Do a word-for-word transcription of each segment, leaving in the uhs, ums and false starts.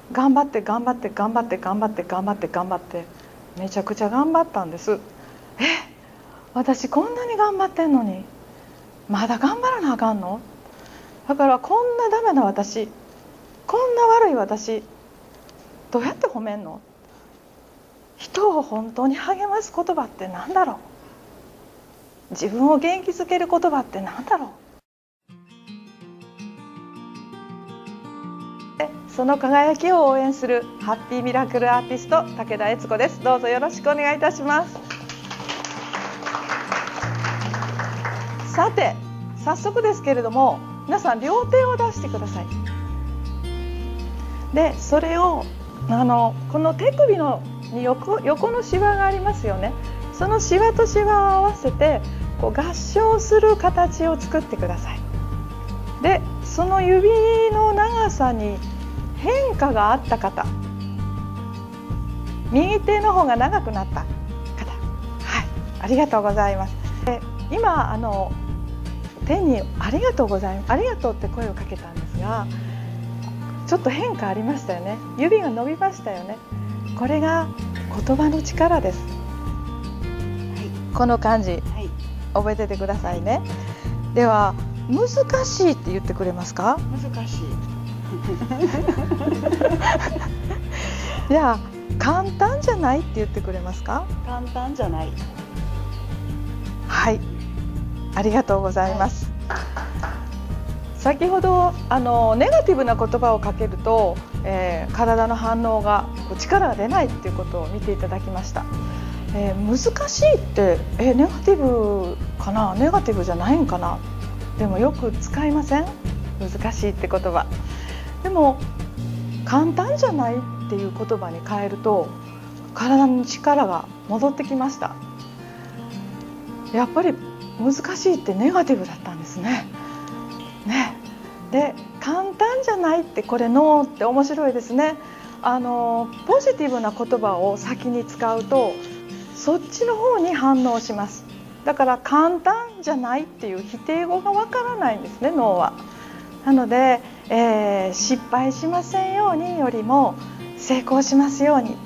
頑張って頑張って頑張って頑張って頑張って頑張ってめちゃくちゃ頑張ったんです。え、私こんなに頑張ってんのにまだ頑張らなあかんの？だからこんなダメな私、こんな悪い私、どうやって褒めんの？人を本当に励ます言葉って何だろう？自分を元気づける言葉って何だろう？その輝きを応援するハッピーミラクルアーティスト武田悦子です。どうぞよろしくお願いいたします。さて早速ですけれども、皆さん両手を出してください。でそれをあのこの手首のに 横, 横のシワがありますよね。そのシワとシワを合わせてこう合掌する形を作ってください。でその指の長さに変化があった方、右手の方が長くなった方、はい、ありがとうございます。で今あの手にありがとうございます、ありがとうって声をかけたんですが、ちょっと変化ありましたよね。指が伸びましたよね。これが言葉の力です。はい、この感じ、はい、覚えててくださいね。では難しいって言ってくれますか？ 難しい。 じゃあ簡単じゃないって言ってくれますか？ 簡単じゃない。 はい、ありがとうございます。はい、先ほどあのネガティブな言葉をかけると、えー、体の反応が力が出ないっていうことを見ていただきました。えー、難しいって、えー、ネガティブかな、ネガティブじゃないんかな。でもよく使いません？難しいって言葉。でも簡単じゃないっていう言葉に変えると体の力が戻ってきました。やっぱり難しいってネガティブだったんですね。ね。で簡単じゃないって、これノーって面白いですね。あのポジティブな言葉を先に使うとそっちの方に反応します。だから簡単じゃないっていう否定語がわからないんですね、脳は。なので、えー、失敗しませんようによりも成功しますように、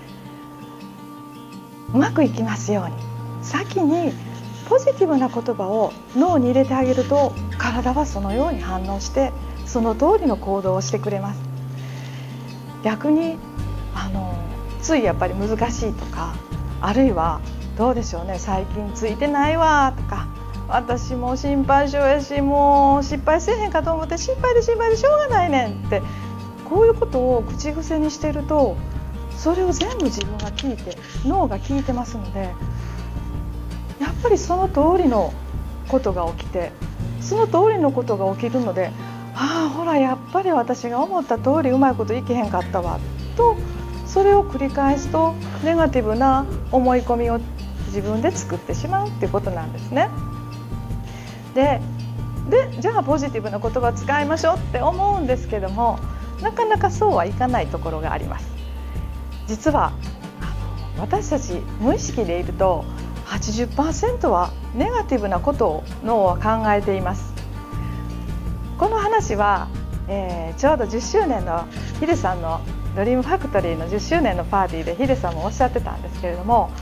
うまくいきますように、先にポジティブな言葉を脳に入れてあげると体はそのように反応してその通りの行動をしてくれます。逆にあのついやっぱり難しいとか、あるいはどうでしょうね、最近ついてないわとか、私も心配性やしもう失敗せえへんかと思って心配で心配でしょうがないねんって、こういうことを口癖にしてるとそれを全部自分が聞いて脳が聞いてますので、やっぱりその通りのことが起きて、その通りのことが起きるので、ああほらやっぱり私が思った通りうまいこといけへんかったわと、それを繰り返すとネガティブな思い込みを自分で作ってしまうっていうことなんですね。で, でじゃあポジティブな言葉を使いましょうって思うんですけども、なかなかそうはいかないところがあります。実はあの私たち無意識でいると はちじゅっパーセント はネガティブなことを脳は考えています。この話は、えー、ちょうどじゅっしゅうねんのヒデさんのドリームファクトリーのじゅっしゅうねんのパーティーでヒデさんもおっしゃってたんですけれども、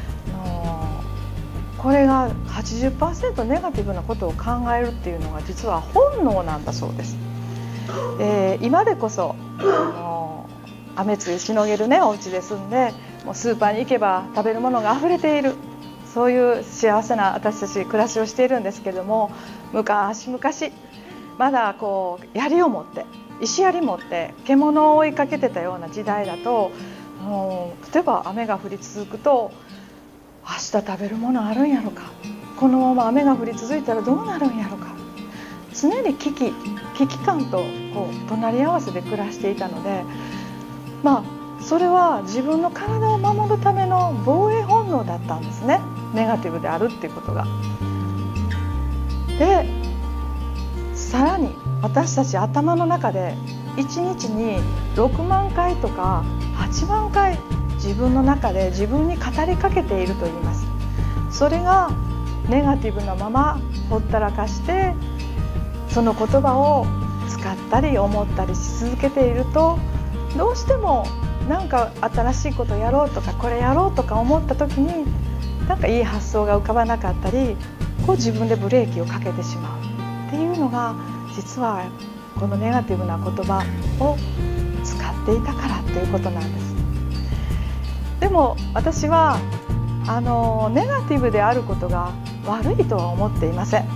これが はちじゅっパーセント ネガティブなことを考えるっていうのが実は本能なんだそうです。えー、今でこそあの雨露しのげるねお家で住んで、もうスーパーに行けば食べるものがあふれている、そういう幸せな私たち暮らしをしているんですけれども、昔々まだこう槍を持って石槍持って獣を追いかけてたような時代だと、もう例えば雨が降り続くと明日食べるものあるんやろか、このまま雨が降り続いたらどうなるんやろか、常に危機危機感とこう隣り合わせで暮らしていたので、まあそれは自分の体を守るための防衛本能だったんですね、ネガティブであるっていうことが。でさらに私たち頭の中でいちにちにろくまんかいとかはちまんかい自分の中で自分に語りかけていると言います。それがネガティブなままほったらかしてその言葉を使ったり思ったりし続けていると、 どうしてもなんか新しいことやろうとかこれやろうとか思った時になんかいい発想が浮かばなかったり、こう自分でブレーキをかけてしまうっていうのが、実はこのネガティブな言葉を使っていたからっていうことなんです。でも私はあのネガティブであることが悪いとは思っていません。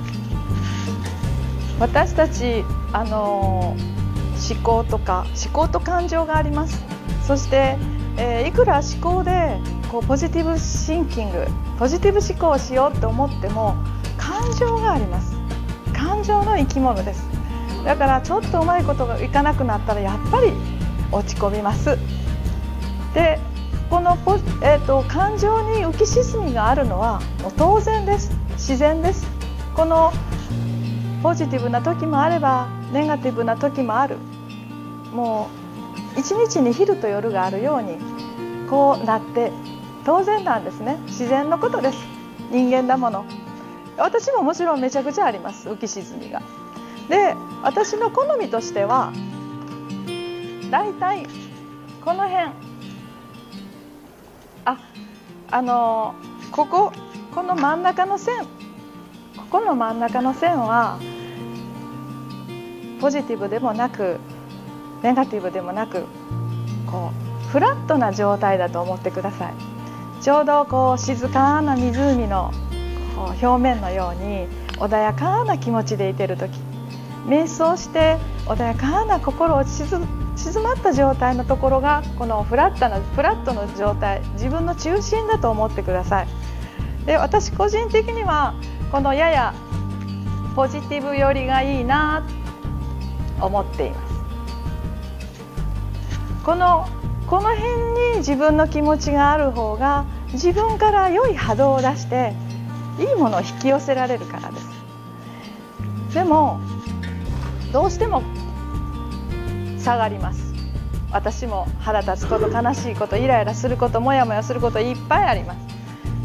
私たちあの思考とか思考と感情があります。そして、えー、いくら思考でこうポジティブシンキング、ポジティブ思考をしようと思っても感情があります。感情の生き物です。だからちょっとうまいことがいかなくなったらやっぱり落ち込みます。でこのポ、えーと、感情に浮き沈みがあるのはもう当然です。自然です。このポジティブな時もあればネガティブな時もある。もう一日に昼と夜があるようにこうなって当然なんですね。自然のことです。人間だもの。私ももちろんめちゃくちゃあります、浮き沈みが。で私の好みとしてはだいたいこの辺、あ、あのこここの真ん中の線、ここの真ん中の線はポジティブでもなくネガティブでもなく、こうフラットな状態だと思ってください。ちょうどこう静かな湖のこう表面のように穏やかな気持ちでいてる時、瞑想して穏やかな心を静まった状態のところがこのフラットなフラットの状態、自分の中心だと思ってください。で私個人的にはこのややポジティブ寄りがいいなと思っています。このこの辺に自分の気持ちがある方が自分から良い波動を出していいものを引き寄せられるからです。でもどうしても下がります。私も腹立つこと、悲しいこと、イライラすること、モヤモヤすることいっぱいあります。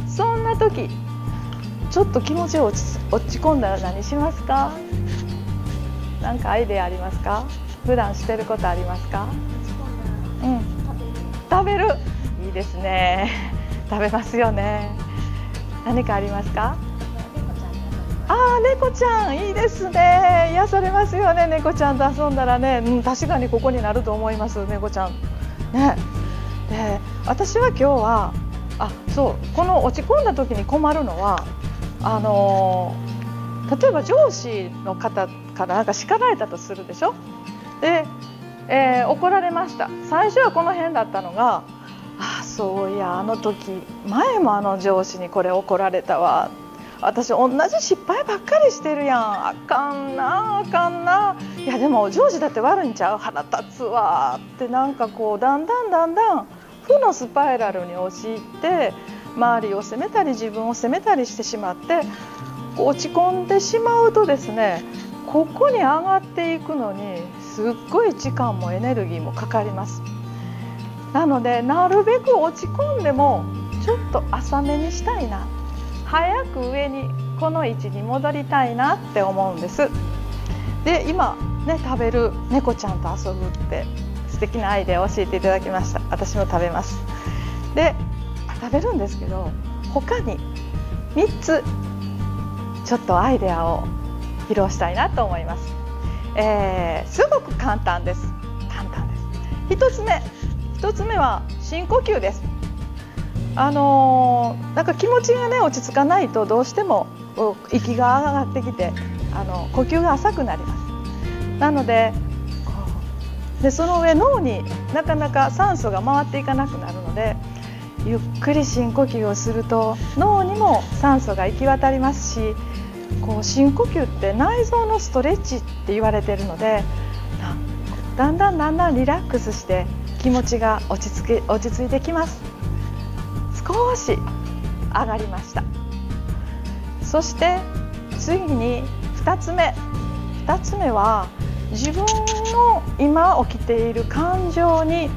そんな時ちょっと気持ちを落ち、落ち込んだら何しますか？何かアイデアありますか？普段してることありますか？うん、食べる。いいですね。食べますよね。何かありますか？ああ、猫ちゃんいいですね。癒されますよね。猫ちゃんと遊んだらね、うん、確かにここになると思います。猫ちゃんね。で私は今日はあそうこの落ち込んだ時に困るのはあのー、例えば上司の方からなんか叱られたとするでしょ。で、えー、怒られました。最初はこの辺だったのが、あそういやあの時前もあの上司にこれ怒られたわ、私同じ失敗ばっかりしてるやん、あかんなあかんな、いやでも上司だって悪いんちゃう、腹立つわってなんかこうだんだんだんだん負のスパイラルに陥って周りを責めたり自分を責めたりしてしまって落ち込んでしまうとですね、ここに上がっていくのにすっごい時間もエネルギーもかかります。なのでなるべく落ち込んでもちょっと浅めにしたいな、早く上にこの位置に戻りたいなって思うんです。で今ね食べる、猫ちゃんと遊ぶって素敵なアイデアを教えていただきました。私も食べます。で食べるんですけど他にみっつちょっとアイデアを披露したいなと思います。えー、すごく簡単です。簡単です。ひとつめひとつめは深呼吸です。あのー、なんか気持ちがね落ち着かないとどうしても息が上がってきてあの呼吸が浅くなります。なのでこうでその上脳になかなか酸素が回っていかなくなるのでゆっくり深呼吸をすると脳にも酸素が行き渡りますし、こう深呼吸って内臓のストレッチって言われているのでだんだんだんだんリラックスして気持ちが落ち着き、落ち着いてきます。少し上がりました。そして次にふたつめふたつめは自分の今起きている感情に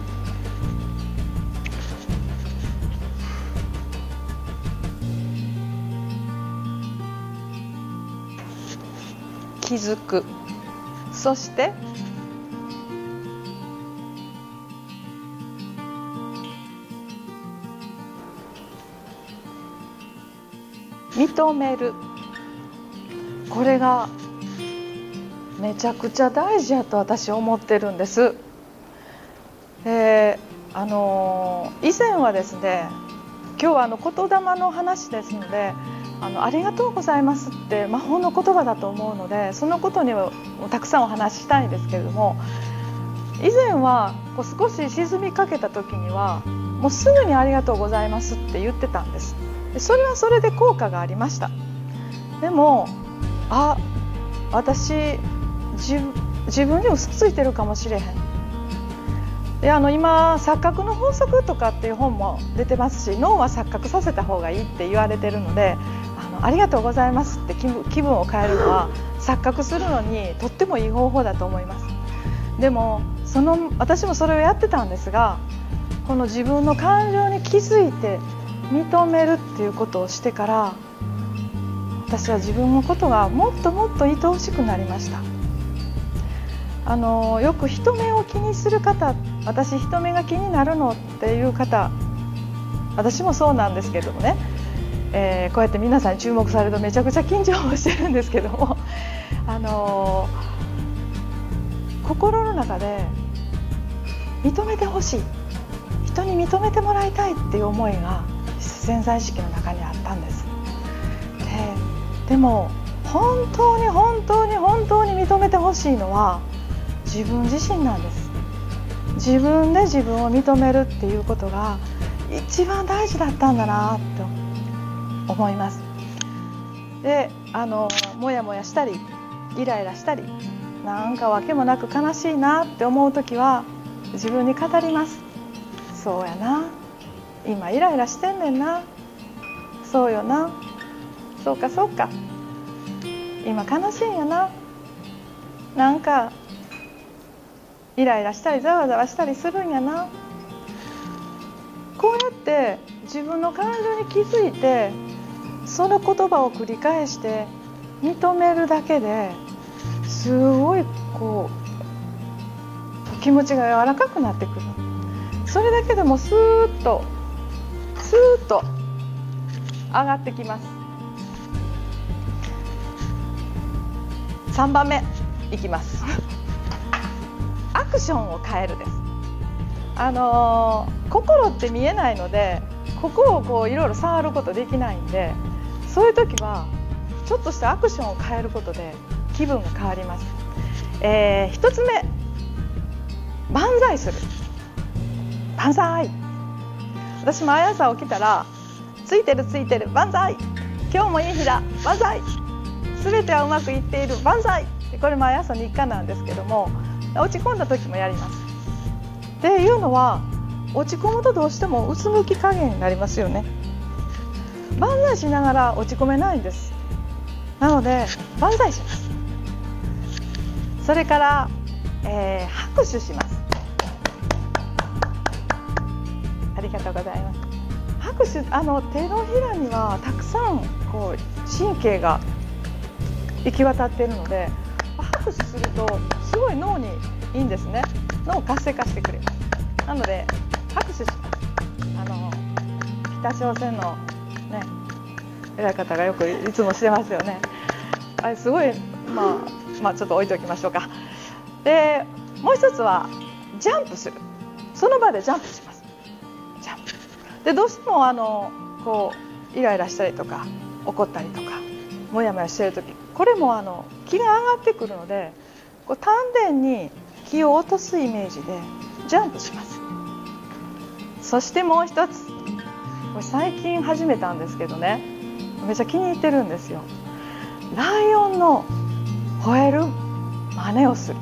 気づく。そして認める、これがめちゃくちゃ大事やと私思ってるんです。で、あの以前はですね、今日はあの言霊の話ですので、あのありがとうございますって魔法の言葉だと思うので、そのことにはたくさんお話ししたいんですけれども、以前はこう少し沈みかけた時にはもうすぐにありがとうございますって言ってたんです。でそれはそれで効果がありました。でも、あ、私 自, 自分に嘘ついてるかもしれへん。で、あの今錯覚の法則とかっていう本も出てますし、脳は錯覚させた方がいいって言われてるので、あのありがとうございますって気分、気分を変えるのは錯覚するのにとってもいい方法だと思います。でもその私もそれをやってたんですが、この自分の感情に気づいて認めるっていうことをしてから、私は自分のことがもっともっと愛おしくなりました。あのよく人目を気にする方、私人目が気になるのっていう方、私もそうなんですけどもね、えー、こうやって皆さんに注目されるとめちゃくちゃ緊張もしてるんですけども、あの心の中で認めてほしい、人に認めてもらいたいっていう思いが潜在意識の中にあったんです。で、でも本当に本当に本当に認めてほしいのは自分自身なんです。自分で自分を認めるっていうことが一番大事だったんだなと思います。で、あのもやもやしたりイライラしたり、なんか訳もなく悲しいなって思うときは自分に語ります。そうやな、今イライラしてんねんな、そうよな、そうかそうか、今悲しいんやな、なんかイライラしたりざわざわしたりするんやな。こうやって自分の感情に気づいて、その言葉を繰り返して認めるだけですごいこう気持ちが柔らかくなってくる。それだけでもスーッとスーッと上がってきます。さんばんめいきます。アクションを変えるです。あのー、心って見えないので、ここをこういろいろ触ることできないんで、そういう時はちょっとしたアクションを変えることで気分が変わります。えー、ひとつめ、万歳する。万歳。私毎朝起きたら、ついてるついてる万歳、今日もいい日だ万歳、すべてはうまくいっている万歳。これ毎朝日課なんですけども、落ち込んだ時もやります。っていうのは、落ち込むとどうしてもうつむき加減になりますよね。万歳しながら落ち込めないんです。なので万歳します。それから、えー、拍手します。ありがとうございます。拍手、あの手のひらにはたくさんこう神経が行き渡っているので、拍手するとすごい脳にいいんですね。脳を活性化してくれます。なので拍手します。あの北朝鮮のね、偉い方がよくいつもしてますよね。あれすごい、まあ、まあちょっと置いておきましょうか。で、もう一つはジャンプする。その場でジャンプします。ジャンプで、どうしてもあのこうイライラしたりとか怒ったりとかモヤモヤしている時、これもあの気が上がってくるので、こう丹田に気を落とすイメージでジャンプします。そしてもう一つ、これ最近始めたんですけどね、めっちゃ気に入ってるんですよ。ライオンの吠える真似をする。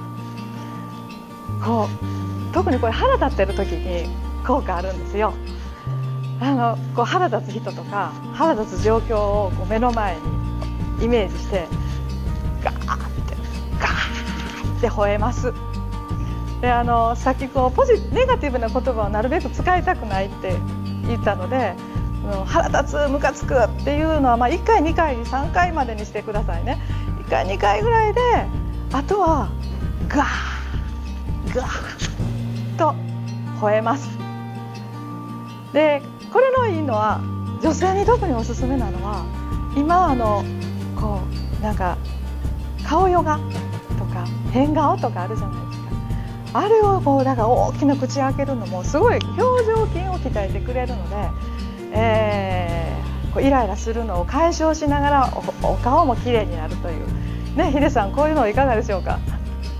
こう特にこれ腹立ってる時に効果あるんですよ。あのこう腹立つ人とか腹立つ状況をこう目の前にイメージしてガーってガーって吠えます。で、あのさっきこうポジネガティブな言葉をなるべく使いたくないって言ったので、腹立つ、ムカつくっていうのは、まあ、いっかいにかいさんかいまでにしてくださいね。いっかいにかいぐらいで、あとはガーガーと吠えます。で、これのいいのは、女性に特におすすめなのは、 今あのこうなんか顔ヨガとか変顔とかあるじゃないですか。あれをこうだから大きな口開けるのもすごい表情筋を鍛えてくれるので、えー、こうイライラするのを解消しながら お, お顔も綺麗になるというね。ヒデさん、こういうのいかがでしょうか。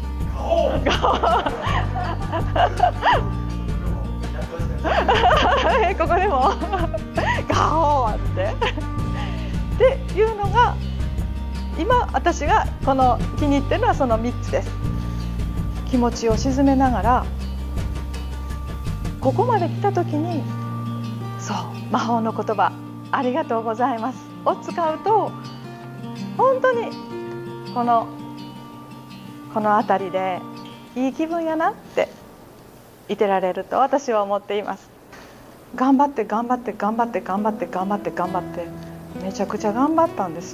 ここでもガオーってっていうのが今私がこの気に入ってるのはそのみっつです。気持ちを沈めながらここまで来た時に、そう魔法の言葉ありがとうございますを使うと本当にこのこの辺りでいい気分やなっていてられると私は思っています。頑張って頑張って頑張って頑張って頑張って頑張ってめちゃくちゃ頑張ったんです。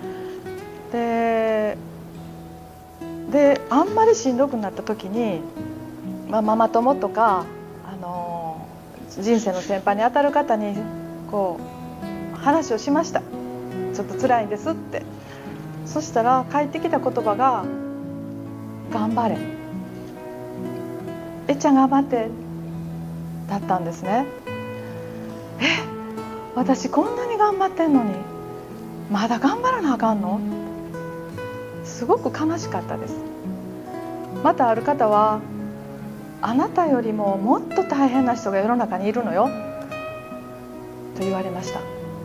でであんまりしんどくなった時に、まあ、ママ友とか、あのー、人生の先輩にあたる方にこう話をしました。ちょっと辛いんですって。そしたら返ってきた言葉が頑張れ、えっちゃん頑張ってだったんですね。え、私こんなに頑張ってんのにまだ頑張らなあかんの？すごく悲しかったです。またある方はあなたよりももっと大変な人が世の中にいるのよと言われました。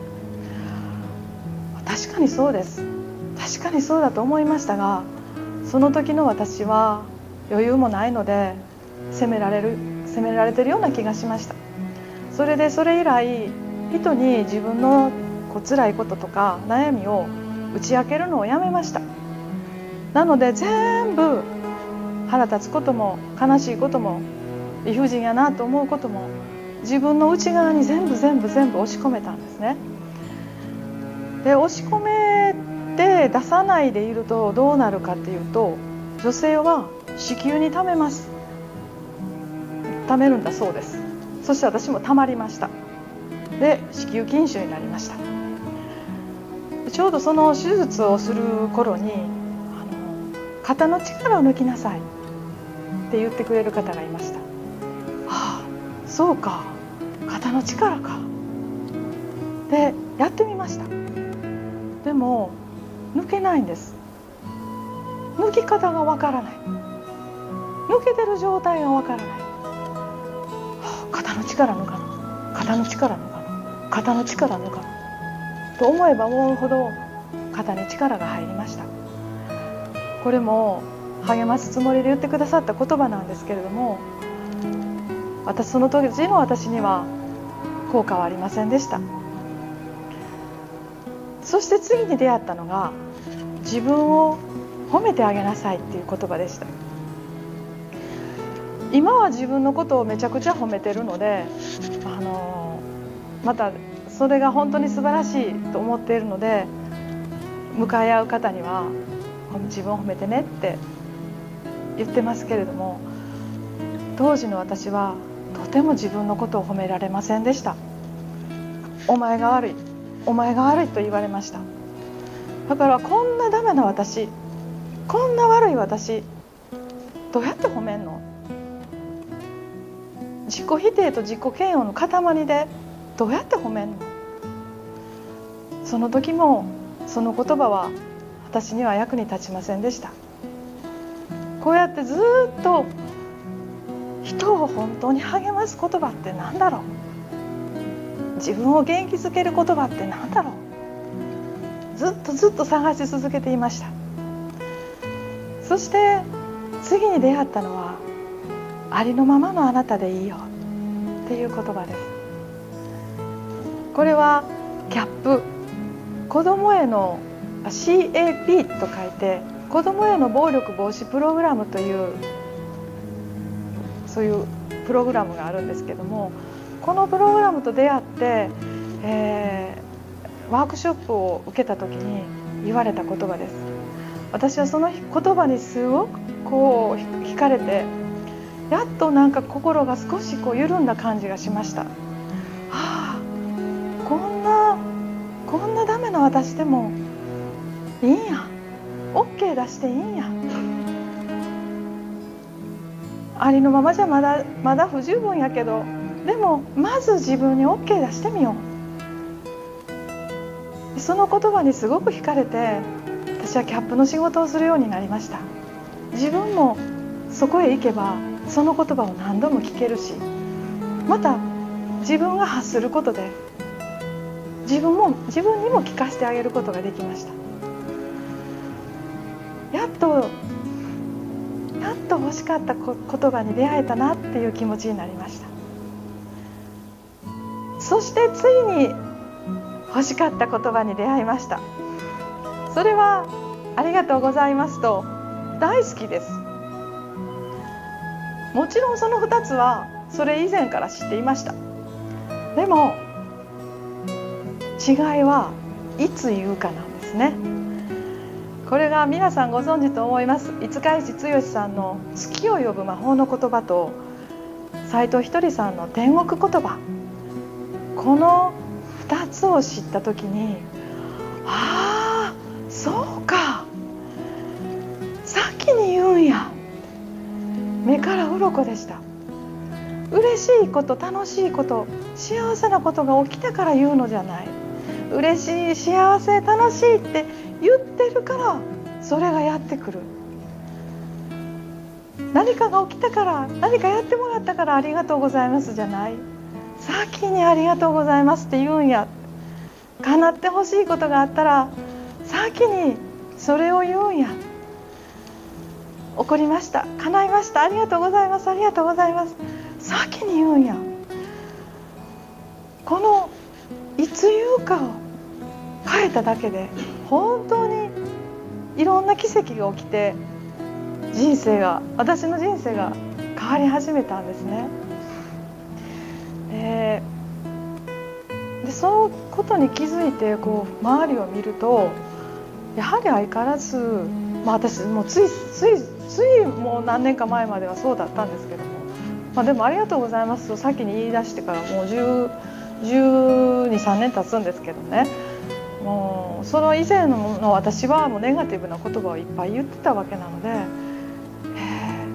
確かにそうです。確かにそうだと思いましたが、その時の私は余裕もないので責められる責められてるような気がしました。それでそれ以来人に自分のこう辛いこととか悩みを打ち明けるのをやめました。なので全部腹立つことも悲しいことも理不尽やなと思うことも自分の内側に全部全部全部押し込めたんですね。で押し込めて出さないでいるとどうなるかっていうと、女性は子宮に溜めます。溜めるんだそうです。そして私も溜まりました。で子宮筋腫になりました。ちょうどその手術をする頃に肩の力を抜きなさいって言ってくれる方がいました。ああ、そうか、肩の力か。でやってみました。でも抜けないんです。抜き方がわからない。抜けてる状態がわからない。はあ、肩の力抜かな、肩の力抜かな、肩の力抜かなと思えば思うほど肩に力が入りました。これも励ますつもりで言ってくださった言葉なんですけれども、私その当時の私には効果はありませんでした。そして次に出会ったのが自分を褒めてあげなさいっていう言葉でした。今は自分のことをめちゃくちゃ褒めてるので、あのまたそれが本当に素晴らしいと思っているので、向かい合う方には自分を褒めてねって言ってますけれども、当時の私はとても自分のことを褒められませんでした。お前が悪い、お前が悪いと言われました。だからこんなダメな私、こんな悪い私、どうやって褒めんの？自己否定と自己嫌悪の塊でどうやって褒めんの？その時もその言葉は私には役に立ちませんでした。こうやってずっと人を本当に励ます言葉って何だろう、自分を元気づける言葉って何だろう、ずっとずっと探し続けていました。そして次に出会ったのはありのままのあなたでいいよっていう言葉です。これはキャップ、子供への シーエーピー と書いて子供への暴力防止プログラムというそういうプログラムがあるんですけども、このプログラムと出会って、えー、ワークショップを受けた時に言われた言葉です。私はその言葉にすごくこう惹かれて、やっとなんか心が少しこう緩んだ感じがしました。はあ、こんなこんなダメな私でもいいんや、 OK 出していいんや、ありのままじゃまだまだ不十分やけど、でもまず自分に OK 出してみよう。その言葉にすごく惹かれて、私はキャップの仕事をするようになりました。自分もそこへ行けばその言葉を何度も聞けるし、また自分が発することで自分も自分にも聞かせてあげることができました。やっとやっと欲しかった言葉に出会えたなっていう気持ちになりました。そしてついに欲しかった言葉に出会いました。それはありがとうございますと大好きです。もちろんそのふたつはそれ以前から知っていました。でも違いはいつ言うかなんですね。これが皆さんご存知と思います。五日市剛さんの月を呼ぶ魔法の言葉と斉藤ひとりさんの天国言葉、このふたつを知った時に、ああそうか、先に言うんや、目から鱗でした。嬉しいこと、楽しいこと、幸せなことが起きたから言うのじゃない。嬉しい、幸せ、楽しいって言ってるからそれがやってくる。何かが起きたから、何かやってもらったからありがとうございますじゃない。先にありがとうございますって言うんや。叶ってほしいことがあったら先にそれを言うんや。起こりました、叶いました、ありがとうございます、ありがとうございます、先に言うんや。このいつ言うかを変えただけで本当にいろんな奇跡が起きて、人生が私の人生が変わり始めたんですね。ででそのことに気づいてこう周りを見ると、やはり相変わらず、まあ、私もうついついついもう何年か前まではそうだったんですけども、まあ、でもありがとうございますと先に言い出してからもうじゅうに、さんねん経つんですけどね、もうその以前の私はもうネガティブな言葉をいっぱい言ってたわけなので、へえ、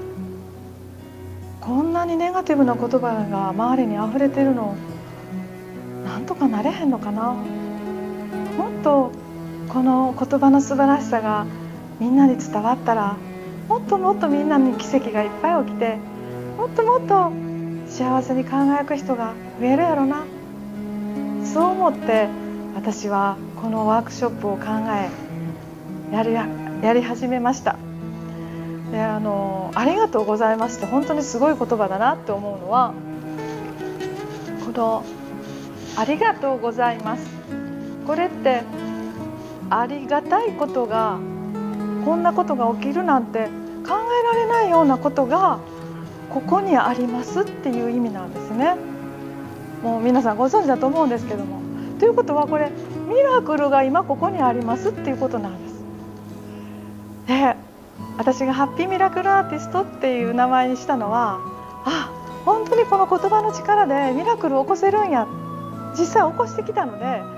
こんなにネガティブな言葉が周りにあふれてるの、なんとかなれへんのかな。もっとこの言葉の素晴らしさがみんなに伝わったら、もっともっとみんなに奇跡がいっぱい起きて、もっともっと幸せに輝く人が増えるやろな。そう思って私はこのワークショップを考えやり、やり始めました。であのありがとうございますって本当にすごい言葉だなって思うのは、このありがとうございます、これってありがたいことが、こんなことが起きるなんて考えられないようなことがここにありますっていう意味なんですね。もう皆さんご存知だと思うんですけども、ということはこれミラクルが今ここにありますっていうことなんです。で私がハッピーミラクルアーティストっていう名前にしたのは、あ、本当にこの言葉の力でミラクルを起こせるんや、実際起こしてきたので、は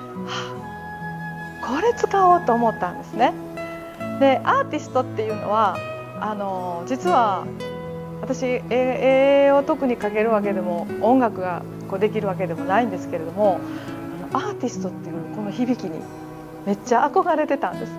あ、これ使おうと思ったんですね。でアーティストっていうのはあの実は私絵を特に描けるわけでも音楽がこうできるわけでもないんですけれども、あのアーティストっていうこの響きにめっちゃ憧れてたんです。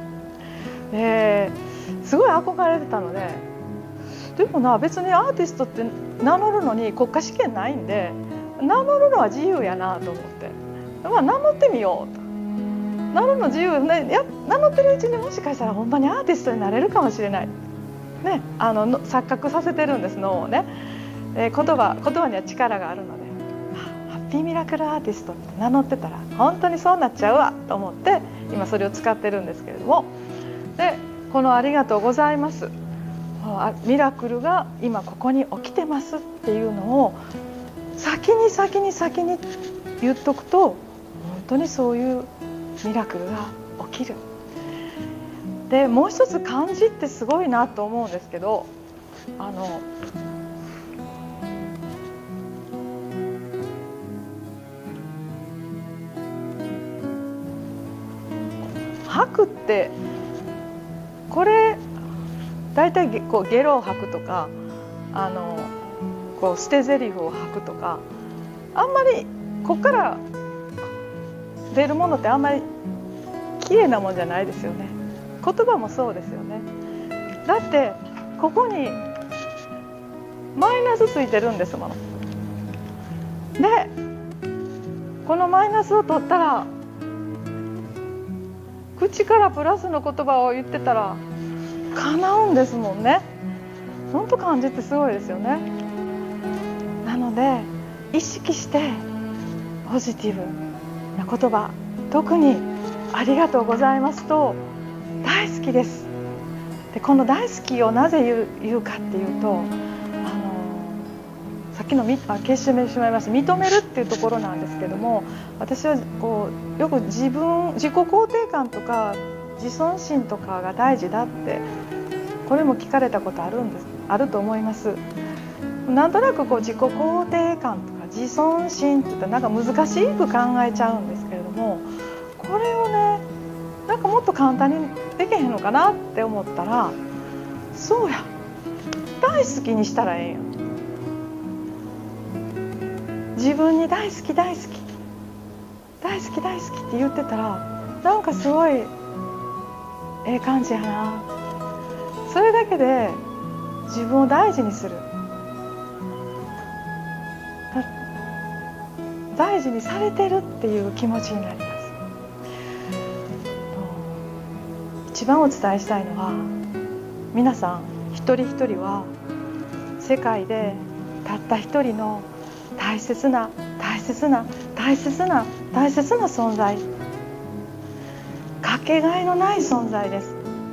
ですごい憧れてたので、でもな、別にアーティストって名乗るのに国家試験ないんで、名乗るのは自由やなと思って、まあ、名乗ってみようと。名乗るの自由、ね、や名乗ってるうちにもしかしたら本当にアーティストになれるかもしれない、ね、あの錯覚させてるんです、脳をね。えー、言葉言葉には力があるので、ハッピーミラクルアーティストって名乗ってたら本当にそうなっちゃうわと思って今それを使ってるんですけれども、でこのありがとうございます、ミラクルが今ここに起きてますっていうのを先に先に先に言っとくと、本当にそういうミラクルが起きる。でもう一つ漢字ってすごいなと思うんですけど、あの吐くってこれ大体こうゲロを吐くとかあのこう捨て台詞を吐くとかあんまりここから出るものってあんまり綺麗なもんじゃないですよね。言葉もそうですよね。だってここにマイナスついてるんですもの。でこのマイナスを取ったら口からプラスの言葉を言ってたら叶うんですもんね。本当感じってすごいですよね。なので意識してポジティブな言葉、特にありがとうございますと大好きです。でこの大好きをなぜ言う、言うかっていうと、あのさっきのみあ消してしまいました認めるっていうところなんですけども、私はこうよく自分自己肯定感とか自尊心とかが大事だってこれも聞かれたことあるんですあると思います。なんとなくこう自己肯定感とか自尊心って言ったらなんか難しく考えちゃうんですけれども、これをねなんかもっと簡単にできへんのかなって思ったら、そうや大好きにしたらええんや。自分に大好き大好き大好き大好きって言ってたらなんかすごいええ感じやな。それだけで自分を大事にする、大事にされてるっていう気持ちになります。一番お伝えしたいのは、皆さん一人一人は世界でたった一人の大切な大切な大切な大切な存在、かけがえのない存在です。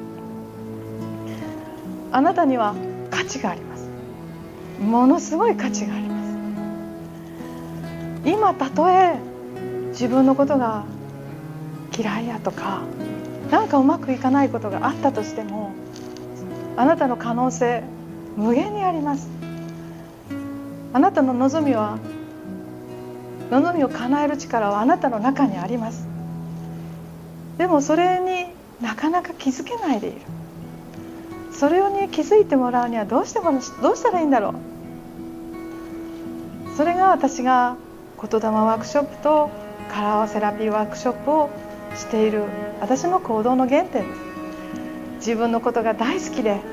あなたには価値があります。ものすごい価値があります。今たとえ自分のことが嫌いやとかなんかうまくいかないことがあったとしても、あなたの可能性無限にあります。あなたの望みは望みを叶える力はあなたの中にあります。でもそれになかなか気づけないでいる。それに気づいてもらうにはどうしてもどうしたらいいんだろう。それが私が言霊ワークショップとカラーセラピーワークショップをしている私の行動の原点です。自分のことが大好きで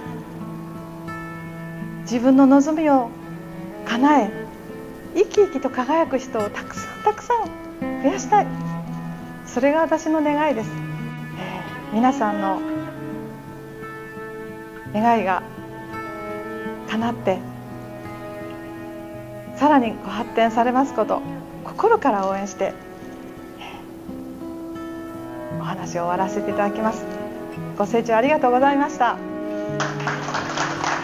自分の望みを叶え生き生きと輝く人をたくさんたくさん増やしたい。それが私の願いです。えー、皆さんの願いが叶ってさらにご発展されますこと心から応援してお話を終わらせていただきます。ご清聴ありがとうございました。